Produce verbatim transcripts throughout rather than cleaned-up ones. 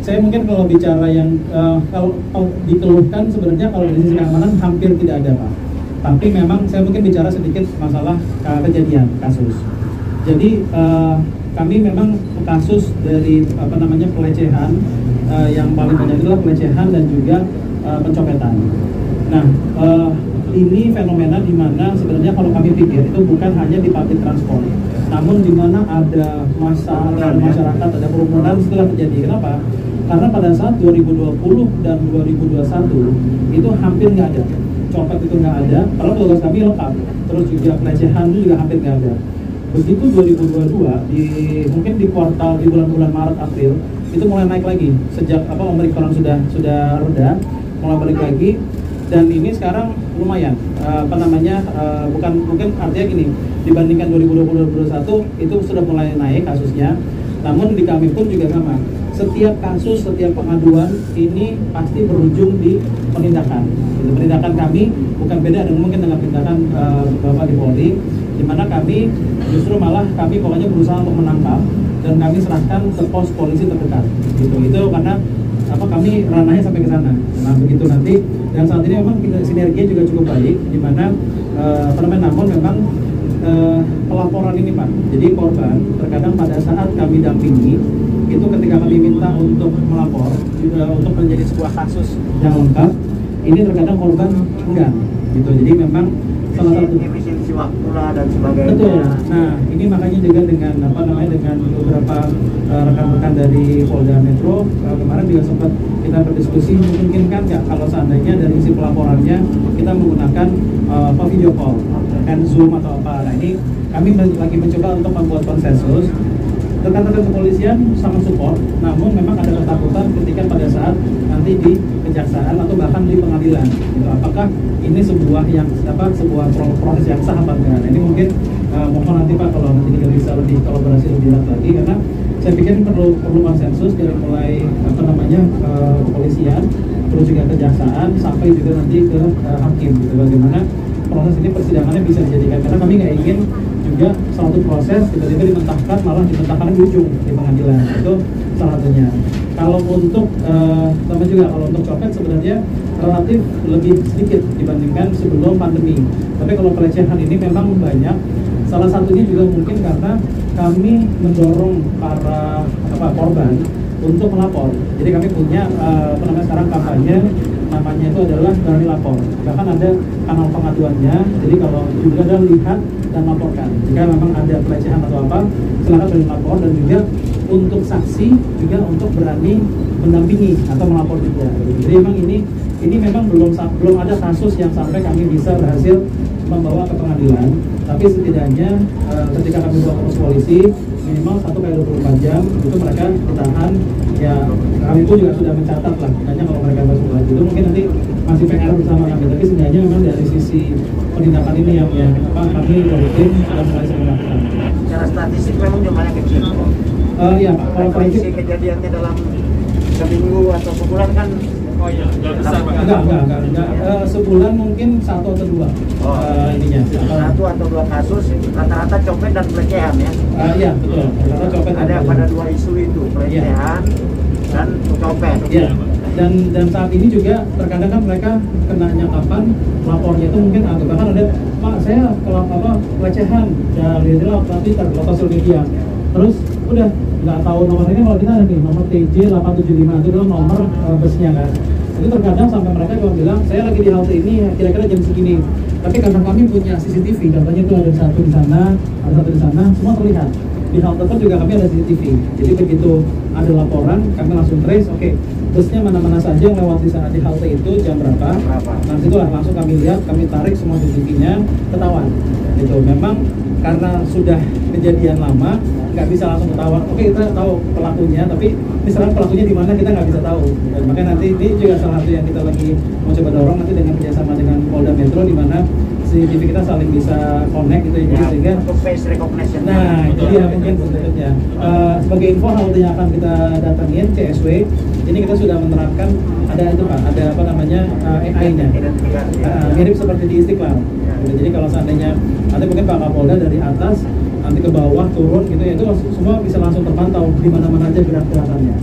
saya mungkin kalau bicara yang uh, kalau, kalau dikeluhkan sebenarnya kalau dari sisi keamanan hampir tidak ada Pak. Tapi memang saya mungkin bicara sedikit masalah uh, kejadian kasus. Jadi uh, kami memang kasus dari apa namanya pelecehan uh, yang paling banyak adalah pelecehan dan juga uh, pencopetan. Nah uh, ini fenomena di mana sebenarnya kalau kami pikir itu bukan hanya di public transport, namun di mana ada massa dari masyarakat, ada kerumunan setelah terjadi. Kenapa? Karena pada saat dua ribu dua puluh dan dua ribu dua puluh satu itu hampir nggak ada, copet itu nggak ada, kalau petugas kami lengkap, terus juga pelecehan itu juga hampir nggak ada. Begitu dua ribu dua puluh dua, di, mungkin di kuartal di bulan-bulan Maret April itu mulai naik lagi sejak apa Omicron sudah sudah reda, mulai balik lagi. Dan ini sekarang lumayan, uh, apa namanya, uh, bukan mungkin artinya gini, dibandingkan dua ribu dua puluh dua ribu dua puluh satu itu sudah mulai naik kasusnya. Namun di kami pun juga sama, setiap kasus, setiap pengaduan ini pasti berujung di penindakan. Jadi, penindakan kami bukan beda dengan mungkin dengan tindakan uh, Bapak di Polri, di mana kami justru malah kami pokoknya berusaha untuk menangkap dan kami serahkan ke pos polisi terdekat. Gitu. Itu karena apa kami ranahnya sampai ke sana. Nah begitu nanti, dan saat ini memang sinerginya juga cukup baik, di mana uh, apa namanya, namun memang uh, pelaporan ini Pak, jadi korban terkadang pada saat kami dampingi itu ketika kami minta untuk melapor juga untuk menjadi sebuah kasus yang lengkap, ini terkadang korban enggan gitu. Jadi memang salah satu efisiensi waktu lah dan sebagainya. Betul. Nah ini makanya juga dengan apa namanya dengan beberapa uh, rekan-rekan dari Polda Metro uh, kemarin juga sempat kita berdiskusi, memungkinkan nggak kalau seandainya dari isi pelaporannya kita menggunakan uh, apa video call, kan Zoom atau apa. Nah ini kami lagi mencoba untuk membuat konsensus. Rekan-rekan kepolisian sangat support, namun memang ada ketakutan ketika pada saat nanti di kejaksaan atau bahkan di pengadilan. Gitu. Apakah ini sebuah yang apa sebuah proses yang sah apa enggak? Nah, ini mungkin uh, mohon nanti Pak kalau nanti kita bisa lebih kolaborasi lebih erat lagi, karena saya pikir perlu perlu konsensus dari mulai apa namanya uh, kepolisian, terus juga kejaksaan sampai juga nanti ke uh, hakim. Gitu. Bagaimana proses ini persidangannya bisa dijadikan, karena kami nggak ingin juga suatu proses tiba-tiba dimentahkan malah dimentahkan di ujung di pengadilan. Itu salah satunya. Kalau untuk uh, sama juga kalau untuk copet sebenarnya relatif lebih sedikit dibandingkan sebelum pandemi. Tapi kalau pelecehan ini memang banyak. Salah satunya juga mungkin karena kami mendorong para apa korban untuk melapor. Jadi kami punya uh, apa namanya sekarang kampanye, namanya itu adalah berani lapor. Bahkan ada kanal pengaduannya. Jadi kalau juga ada lihat dan laporkan. Jika memang ada pelecehan atau apa, silakan berani lapor, dan juga untuk saksi juga untuk berani mendampingi atau melapor juga. Jadi memang ini ini memang belum belum ada kasus yang sampai kami bisa berhasil membawa ke pengadilan. Tapi setidaknya uh, ketika kami bawa ke polisi minimal satu kali dua puluh empat jam itu mereka ditahan. Ya kami pun juga sudah mencatat lah, makanya kalau mereka masuk lagi itu mungkin nanti masih P R bersama kami. Tapi setidaknya memang dari sisi penindakan ini yang yang apa kami rutin dan mulai sering lakukan. Secara statistik memang jumlahnya kecil. Uh, ya Pak, kalau prediksi kejadiannya dalam seminggu atau sebulan kan. Oh iya, nggak besar Pak. Enggak, enggak, enggak, enggak. Uh, sebulan mungkin satu atau dua. Oh, uh, ininya. Satu atau dua kasus, rata-rata copet dan pelecehan ya. Uh, iya betul. Rata-rata copet. Ada pada dua isu itu, pelecehan ya. Dan copet. Iya. Dan dan saat ini juga terkadang kan mereka kenanya kapan, lapornya itu mungkin agak bahkan ada, Pak saya kalau apa pelecehan dari lewat Twitter, lewat sosial media. Terus udah nggak tahu nomornya, kalau kita ada nih nomor T J delapan tujuh lima itu adalah nomor uh, busnya kan. Itu terkadang sampai mereka cuma bilang saya lagi di halte ini kira-kira jam segini. Tapi karena kami punya C C T V, contohnya itu ada satu di sana, ada satu di sana, semua terlihat. Di halte pun juga kami ada C C T V. Jadi begitu ada laporan, kami langsung trace, oke, okay, busnya mana-mana saja yang lewat di saat di halte itu jam berapa. Nah situlah langsung kami lihat, kami tarik semua C C T V-nya, ketahuan. Gitu. Memang karena sudah kejadian lama, nggak bisa langsung ketahuan. Oke, kita tahu pelakunya, tapi misalnya pelakunya di mana kita nggak bisa tahu. Dan makanya nanti ini juga salah satu yang kita lagi mau coba dorong nanti dengan kerjasama dengan Polda Metro, di mana C C T V kita saling bisa connect gitu ya, sehingga untuk face recognition. Nah, itu dia mungkin bentuknya. Uh, sebagai info halte yang akan kita datangin C S W, ini kita sudah menerapkan ada itu Pak, ada apa namanya uh, A I-nya. Uh, mirip seperti di Istiqlal. Jadi kalau seandainya nanti mungkin Pak Kapolda dari atas nanti ke bawah turun gitu ya, itu semua bisa langsung terpantau di mana-mana aja gerak-gerakannya.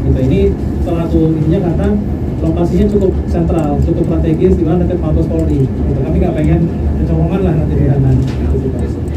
gitu. Ini salah satu ininya karena lokasinya cukup sentral, cukup strategis di mana dekat Mabes Polri. Gitu. Kami nggak pengen kecolongan lah nanti di sana. Gitu, Pak.